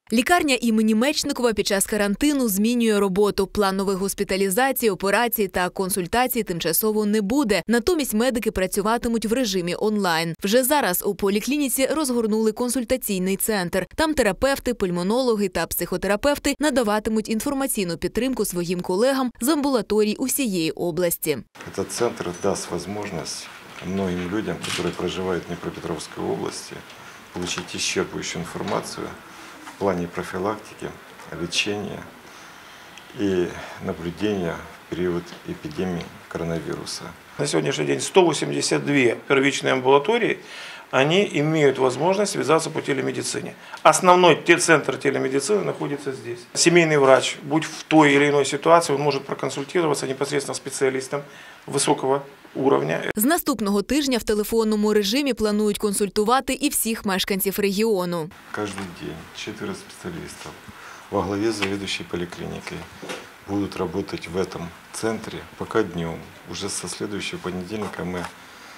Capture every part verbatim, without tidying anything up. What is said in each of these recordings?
Лікарня імені Мечникова під час карантину змінює роботу. Планових госпіталізацій, операцій та консультацій тимчасово не буде. Натомість медики працюватимуть в режимі онлайн. Вже зараз у поліклініці розгорнули консультаційний центр. Там терапевти, пульмонологи та психотерапевти надаватимуть інформаційну підтримку своїм колегам з амбулаторій усієї області. Цей центр дасть можливість многим людям, які проживають в Дніпропетровській області, отримати исчерпывающую інформацію в плане профилактики, лечения и наблюдения в период эпидемии коронавируса. На сегодняшний день сто восемьдесят две первичные амбулатории, они имеют возможность связаться по телемедицине. Основной центр телемедицины находится здесь. Семейный врач, будь в той или иной ситуации, он может проконсультироваться непосредственно с специалистом высокого уровня. З наступного тижня в телефонному режимі планують консультувати і всіх мешканців регіону. Кожен день четверо спеціалістів во главі з завідуючою поліклінікою будуть працювати в цьому центрі, поки днем. Уже со следующего понедельника мы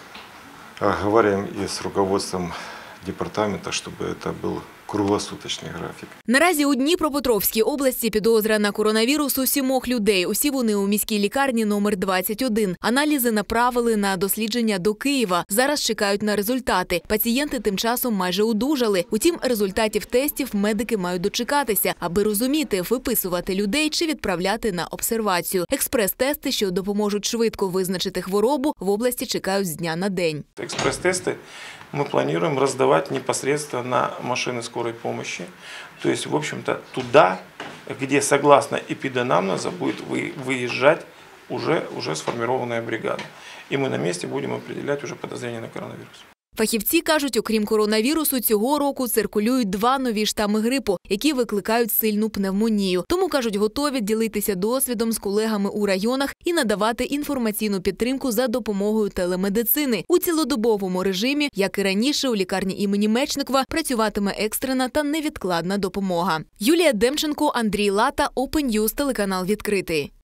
говорим и с руководством департамента, чтобы это был круглосуточний графік. Наразі у Дніпропетровській області підозра на коронавірус у сімох людей. Усі вони у міській лікарні номер двадцять один. Аналізи направили на дослідження до Києва. Зараз чекають на результати. Пацієнти тим часом майже одужали. Утім, результатів тестів медики мають дочекатися, аби розуміти, виписувати людей чи відправляти на обсервацію. Експрес-тести, що допоможуть швидко визначити хворобу, в області чекають з дня на день. Експрес-тести мы планируем раздавать непосредственно на машины скорой помощи. То есть, в общем-то, туда, где согласно эпиданамнеза будет выезжать уже, уже сформированная бригада. И мы на месте будем определять уже подозрение на коронавирус. Фахівці кажуть, окрім коронавірусу, цього року циркулюють два нові штами грипу, які викликають сильну пневмонію. Тому, кажуть, готові ділитися досвідом з колегами у районах і надавати інформаційну підтримку за допомогою телемедицини. У цілодобовому режимі, як і раніше, у лікарні імені Мечникова працюватиме екстрена та невідкладна допомога. Юлія Демченко, Андрій Лата, Open News, телеканал «Відкритий».